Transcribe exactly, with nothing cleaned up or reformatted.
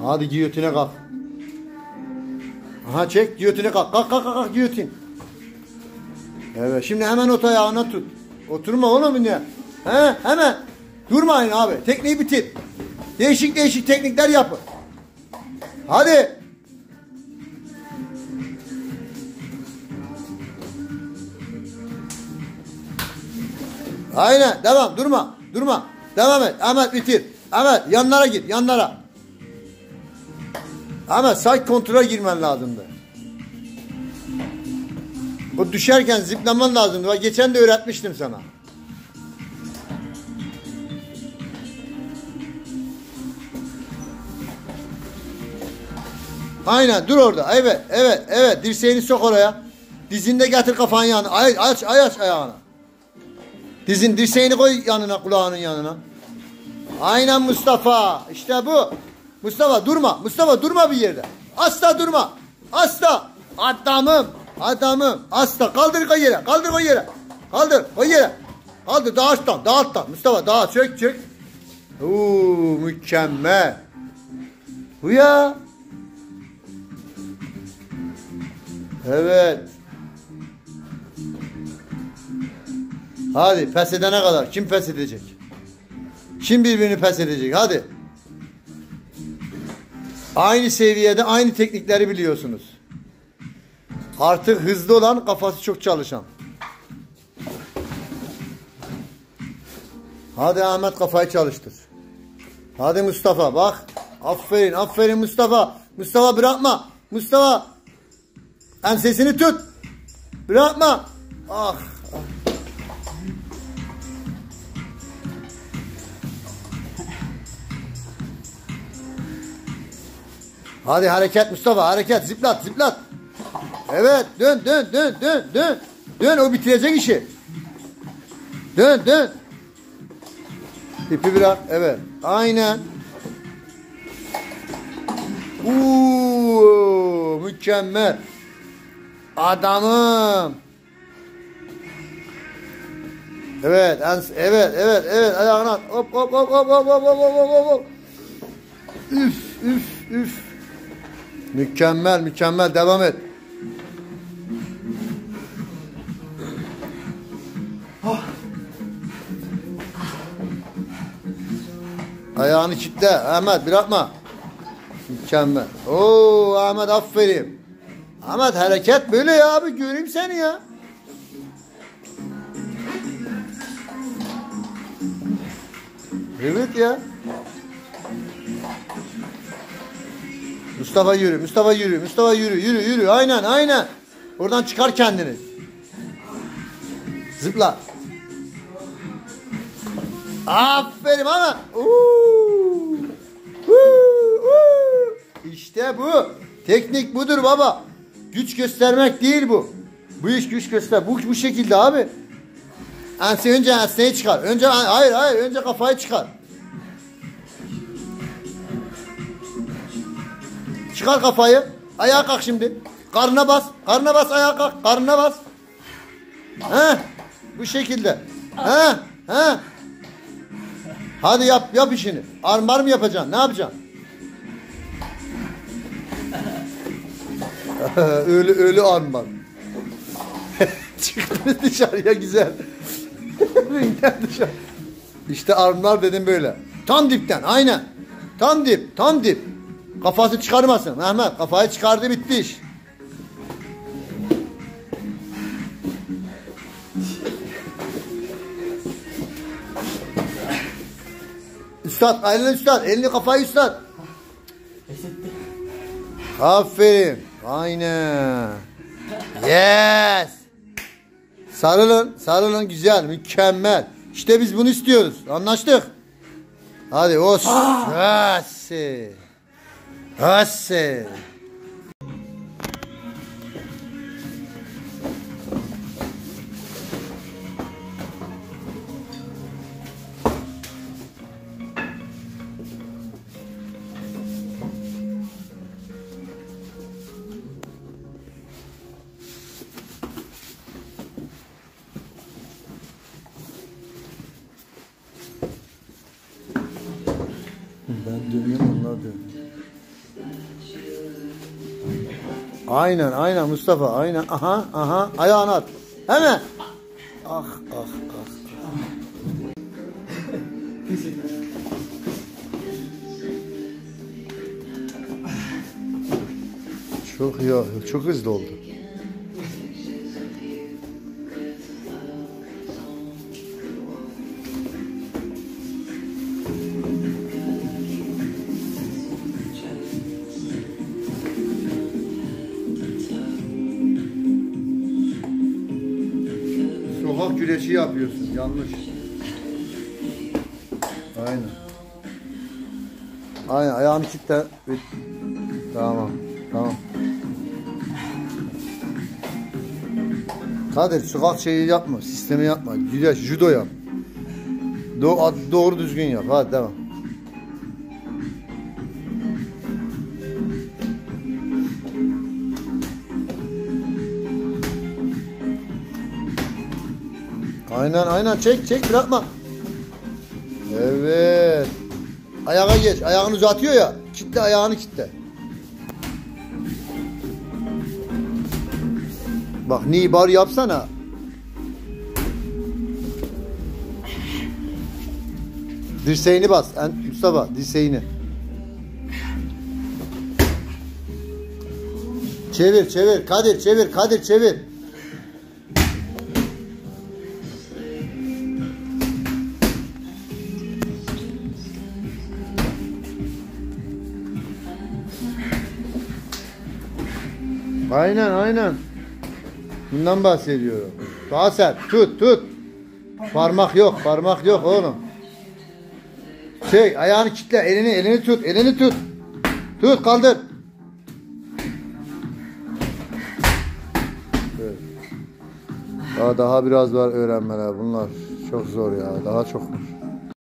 Hadi giyotine kalk. Aha çek giyotine kalk. Kalk kalk kalk giyotin. Evet şimdi hemen ot ayağına tut. Oturma oğlum ya. He hemen. Durmayın abi. Tekniği bitir. Değişik değişik teknikler yapın. Hadi. Aynen devam durma. Durma. Devam et. Ahmet bitir. Ahmet yanlara git yanlara. Ahmet side kontrola girmen lazımdı. O düşerken zıplaman lazımdı. Bak geçen de öğretmiştim sana. Aynen dur orada. Evet evet evet dirseğini sok oraya. Dizinde getir kafanı yanına. Ay, aç ay aç ayağını. Dizin dirseğini koy yanına kulağının yanına. Aynen Mustafa. İşte bu. Mustafa durma. Mustafa durma bir yerde. Asla durma. Asla. Adamım. Adamım. Asla. Kaldır koy yere. Kaldır koy yere. Kaldır koy yere. Kaldır daha alttan. Daha alttan. Mustafa daha çök çök. Uuu mükemmel. Bu ya. Evet. Hadi pes edene kadar. Kim pes edecek? Kim birbirini pes edecek? Hadi. Aynı seviyede aynı teknikleri biliyorsunuz. Artık hızlı olan kafası çok çalışan. Hadi Ahmet kafayı çalıştır. Hadi Mustafa bak. Aferin aferin Mustafa. Mustafa bırakma. Mustafa. Ensesini tut. Bırakma. Ah. Hadi hareket Mustafa hareket zıplat zıplat. Evet dön dön dön dön dön. Dön o bitirecek işi. Dön dön. İpi bırak evet aynen. Uuu mükemmel. Adamım. Evet evet evet evet ayağına at. Hop hop hop hop hop hop hop hop hop. Üf üf üf. Mükemmel mükemmel devam et. Oh. Ayağını kitle Ahmet bırakma. Mükemmel. Oo Ahmet aferin. Ahmet hareket böyle ya abi göreyim seni ya. Evet ya. Mustafa yürü, Mustafa yürü, Mustafa yürü, yürü, yürü. Aynen, aynen. Oradan çıkar kendini. Zıpla. Aferin ana. Uuu. İşte bu. Teknik budur baba. Güç göstermek değil bu. Bu iş güç göster. Bu bu şekilde abi. Ense önce enseyi çıkar. Önce hayır hayır önce kafayı çıkar. Çıkar kafayı. Ayağa kalk şimdi. Karnına bas. Karnına bas ayağa kalk. Karnına bas. He? Bu şekilde. He? He? Hadi yap yap işini. Armar mı yapacaksın? Ne yapacaksın? ölü ölü armar. Çıktı dışarıya güzel. Dışarı. İşte armlar dedim böyle. Tam dipten aynen. Tam dip tam dip. Kafası çıkarmasın. Mehmet kafayı çıkardı bitti iş. Üstad elini üstad. Elini kafayı üstad. Aferin. Aynen. Yes. Sarılın. Sarılın güzel. Mükemmel. İşte biz bunu istiyoruz. Anlaştık. Hadi os. Hasi. Hasi. Ben dönüyorum onlar dönüyor. Aynen aynen Mustafa aynen. Aha aha ayağını at. Hemen. Ah ah ah. Çok ya çok hızlı oldu. Sokak güreşi yapıyorsun. Yanlış. Aynen. Aynen. Ayağını kilitle. Tamam. Tamam. Kadir sokak şeyi yapma. Sistemi yapma. Güreş, judo yap. Do doğru düzgün yap. Hadi devam. Aynen aynen çek çek bırakma. Evet. Ayağa geç. Ayağını uzatıyor ya. Kitle ayağını kitle. Bak ni bar yapsana. Dirseğini bas. En, Mustafa dirseğini. Çevir çevir. Kadir çevir. Kadir çevir. Aynen aynen. Bundan bahsediyorum. Daha sert. Tut tut. Parmak yok. Parmak yok oğlum. Şey ayağını kitle. Elini elini tut. Elini tut. Tut kaldır. Evet. Daha, daha biraz var öğrenmeler. Bunlar çok zor ya. Daha çok.